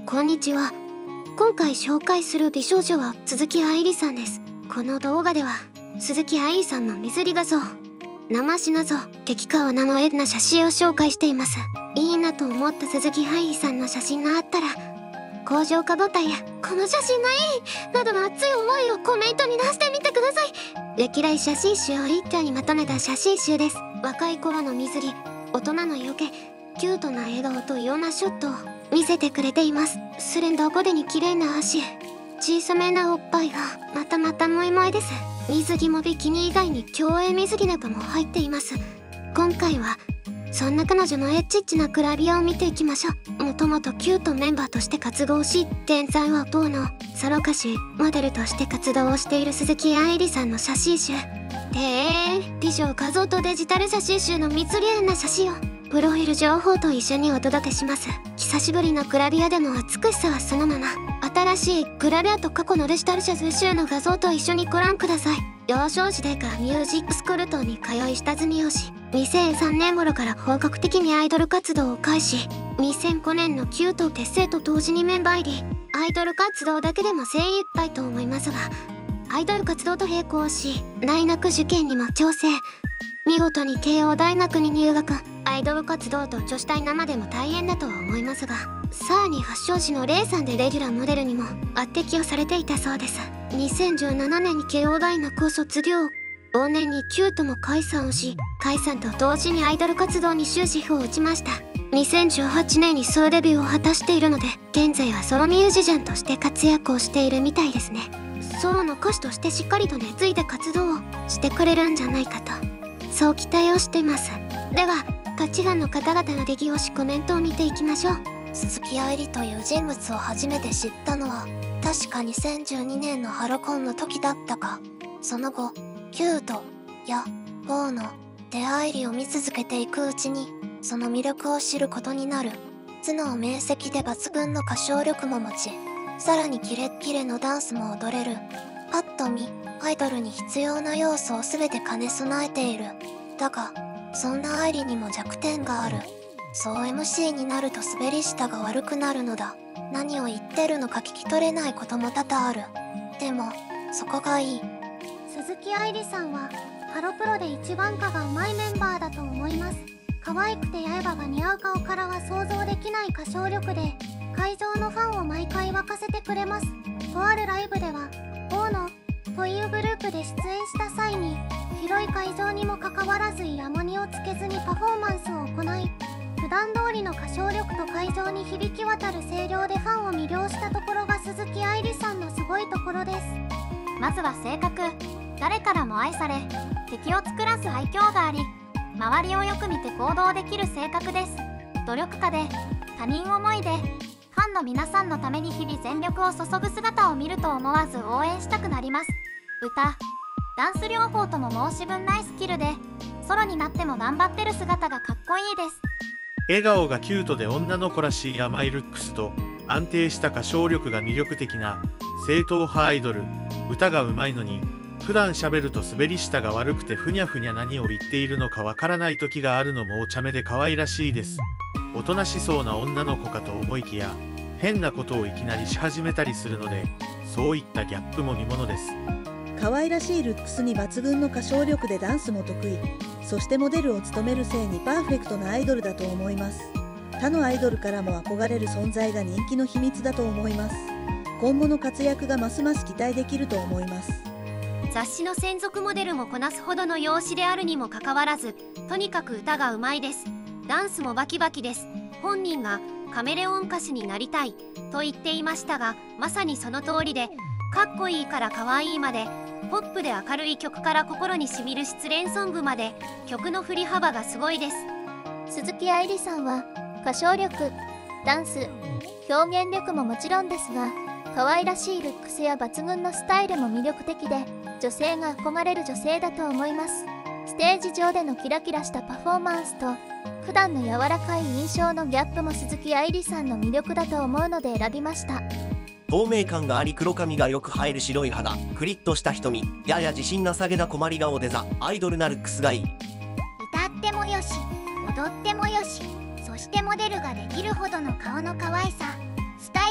こんにちは。今回紹介する美少女は鈴木愛理さんです。この動画では鈴木愛理さんの水着画像、生し謎、激川名のエな写真を紹介しています。いいなと思った鈴木愛理さんの写真があったら高評価ボタンやこの写真がいいなどの熱い思いをコメントに出してみてください。歴代写真集を一挙にまとめた写真集です。若い頃の水着、大人の色気、キュートな笑顔とようなショットを見せてくれています。スレンダーボディに綺麗な足、小さめなおっぱいがまた萌え萌えです。水着もビキニ以外に競泳水着なども入っています。今回はそんな彼女のエッチなグラビアを見ていきましょう。もともとキュートメンバーとして活動し、現在は某のソロ歌手モデルとして活動をしている鈴木愛理さんの写真集美女画像とデジタル写真集の密流な写真をプロフィール情報と一緒にお届けします。久しぶりのグラビアでの美しさはそのまま、新しいグラビアと過去のデジタル写真集の画像と一緒にご覧ください。幼少時でかミュージックスクール等に通い下積みをし、2003年頃から本格的にアイドル活動を開始。2005年のキュート結成と同時にメンバー入り。アイドル活動だけでも精一杯と思いますが、アイドル活動と並行し大学受験にも挑戦。見事に慶応大学に入学。アイドル活動と女子大生でも大変だとは思いますが、さらに発祥時のレイさんでレギュラーモデルにも抜擢をされていたそうです。2017年に慶応大学を卒業。往年にキュートも解散をし、解散と同時にアイドル活動に終止符を打ちました。2018年にソロデビューを果たしているので、現在はソロミュージシャンとして活躍をしているみたいですね。ソロの歌手としてしっかりと根付いて活動をしてくれるんじゃないかと、そう期待をしてます。ではガチファンの方々の激推しコメントを見ていきましょう。 鈴木愛理という人物を初めて知ったのは確か2012年のハロコンの時だったか。その後キュートや某の出会いりを見続けていくうちにその魅力を知ることになる。頭脳明晰で抜群の歌唱力も持ち、さらにキレッキレのダンスも踊れる。パッと見アイドルに必要な要素を全て兼ね備えている。だがそんな愛理にも弱点がある。そう MC になると滑り舌が悪くなるのだ。何を言ってるのか聞き取れないことも多々ある。でもそこがいい。 鈴木愛理さんはハロプロで一番歌が上手いメンバーだと思います。可愛くて刃が似合う顔からは想像できない歌唱力で会場のファンを毎回沸かせてくれます。とあるライブでは大野というグループで出演した際に広い会場にもかかわらずイヤモニをつけずにパフォーマンスを行い、普段通りの歌唱力と会場に響き渡る声量でファンを魅了したところが鈴木愛理さんのすごいところです。 まずは性格。誰からも愛され、敵を作らず愛嬌があり、周りをよく見て行動できる性格です。努力家で他人思いで、ファンの皆さんのために日々全力を注ぐ姿を見ると思わず応援したくなります。歌、ダンス両方とも申し分ないスキルで、ソロになっても頑張ってる姿がかっこいいです。 笑顔がキュートで女の子らしい甘いルックスと安定した歌唱力が魅力的な正統派アイドル。歌が上手いのに普段喋ると滑り舌が悪くてふにゃふにゃ何を言っているのかわからない時があるのもお茶目で可愛らしいです。おとなしそうな女の子かと思いきや変なことをいきなりし始めたりするので、そういったギャップも見ものです。 可愛らしいルックスに抜群の歌唱力でダンスも得意、そしてモデルを務めるせいにパーフェクトなアイドルだと思います。他のアイドルからも憧れる存在が人気の秘密だと思います。今後の活躍がますます期待できると思います。 雑誌の専属モデルもこなすほどの容姿であるにもかかわらず、とにかく歌がうまいです。ダンスもバキバキです。本人がカメレオン歌手になりたいと言っていましたが、まさにその通りで、かっこいいからかわいいまで、ポップで明るい曲から心にしみる失恋ソングまで、曲の振り幅がすごいです。 鈴木愛理さんは歌唱力、ダンス、表現力ももちろんですが、可愛らしいルックスや抜群のスタイルも魅力的で、女性が憧れる女性だと思います。ステージ上でのキラキラしたパフォーマンスと普段の柔らかい印象のギャップも鈴木愛理さんの魅力だと思うので選びました。 透明感があり黒髪がよく映える白い肌、クリッとした瞳、やや自信なさげな困り顔でアイドルなルックスがいい。 歌ってもよし、踊ってもよし、そしてモデルができるほどの顔の可愛さ、スタイル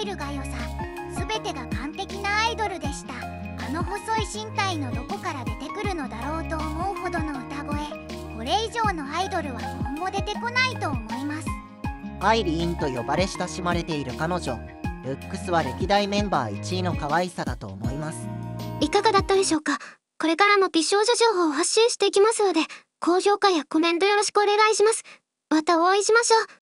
るがよさ。全てが完璧なアイドルでした。あの細い身体のどこから出てくるのだろうと思うほどの歌声。これ以上のアイドルは今後出てこないと思います。 アイリーンと呼ばれ親しまれている彼女、ルックスは歴代メンバー1位の可愛さだと思います。 いかがだったでしょうか。これからも美少女情報を発信していきますので、高評価やコメントよろしくお願いします。またお会いしましょう。